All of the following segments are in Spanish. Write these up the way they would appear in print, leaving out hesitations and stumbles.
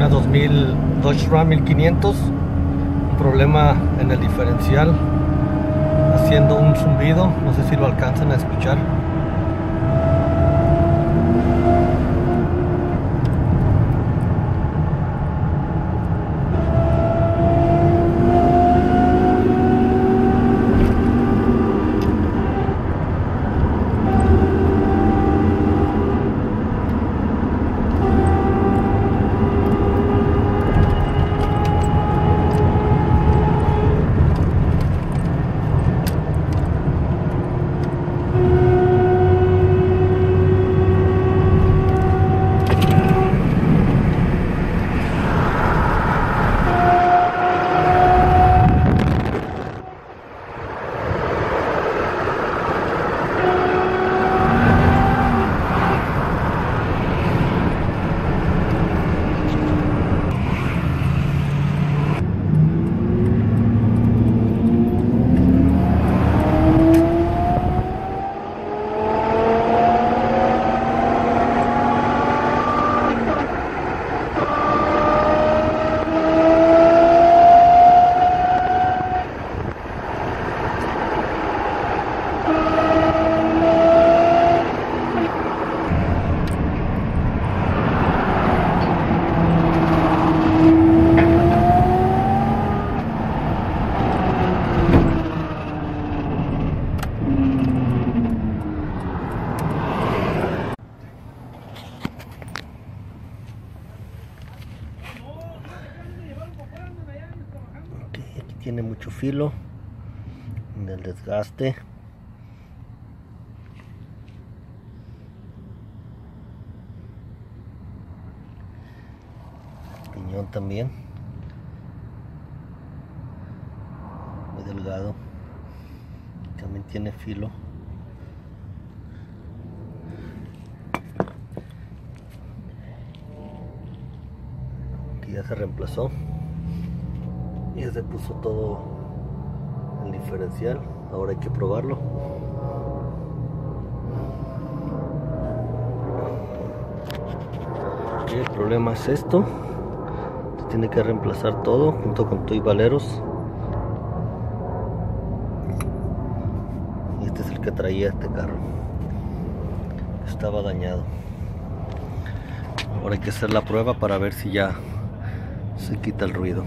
Dodge Ram 1500, un problema en el diferencial, haciendo un zumbido, no sé si lo alcanzan a escuchar. Aquí tiene mucho filo en el desgaste. Piñón también muy delgado, también tiene filo. Aquí ya se reemplazó. Ya se puso todo el diferencial, ahora hay que probarlo. Y el problema es esto, se tiene que reemplazar todo junto con tuibaleros. Y este es el que traía este carro, estaba dañado. Ahora hay que hacer la prueba para ver si ya se quita el ruido.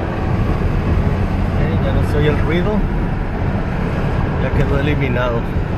El ruido ya quedó eliminado.